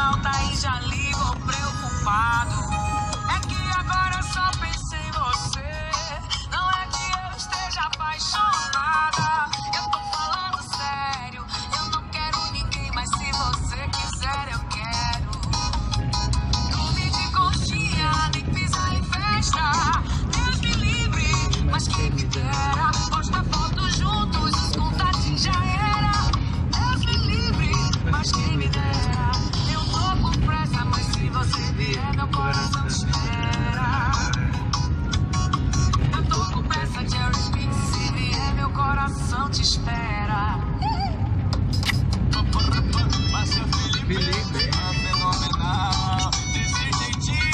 falta e já ligou preocupado. É que agora eu só penso em você. Não é que eu esteja apaixonada, eu tô falando sério. Eu não quero ninguém, mas se você quiser eu quero. Dormir de conchinha, nem pisar em festa. Deus me livre, mas quem me dera. Posta foto juntos, os contatos já era. Deus me livre, mas quem me dera. Eu tô com pressa, mas se você vier, meu coração espera. Eu tô com pressa, Jerry Smith, se vier, meu coração te espera. Felipe, fenomenal, desse jeitinho.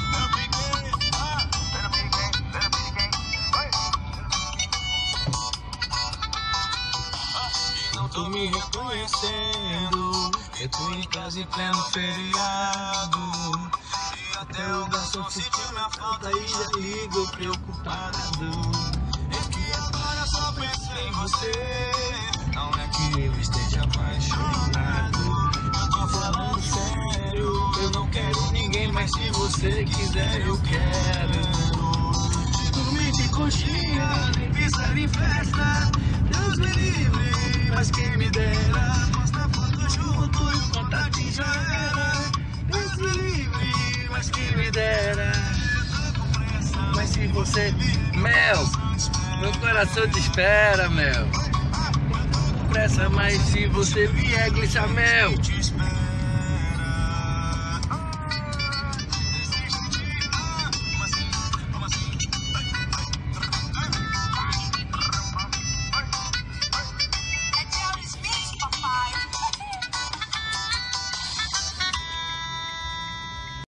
não tô me reconhecendo. Eu tô em casa em pleno feriado. E até o garçom sentiu minha falta e já ligou preocupado. É que agora só penso em você. Não é que eu esteja apaixonado, eu tô falando sério. Eu não quero ninguém, mas se você quiser eu quero. Dormir de conchinha, nem pisar em festa. Deus me livre, mas quem me dera. Posta foto junto e o contato já era. Deus me livre, mas quem me dera. Mas se você... Mel, meu coração te espera, Mel. Pressa, mas se você vier, Glitcha Mel.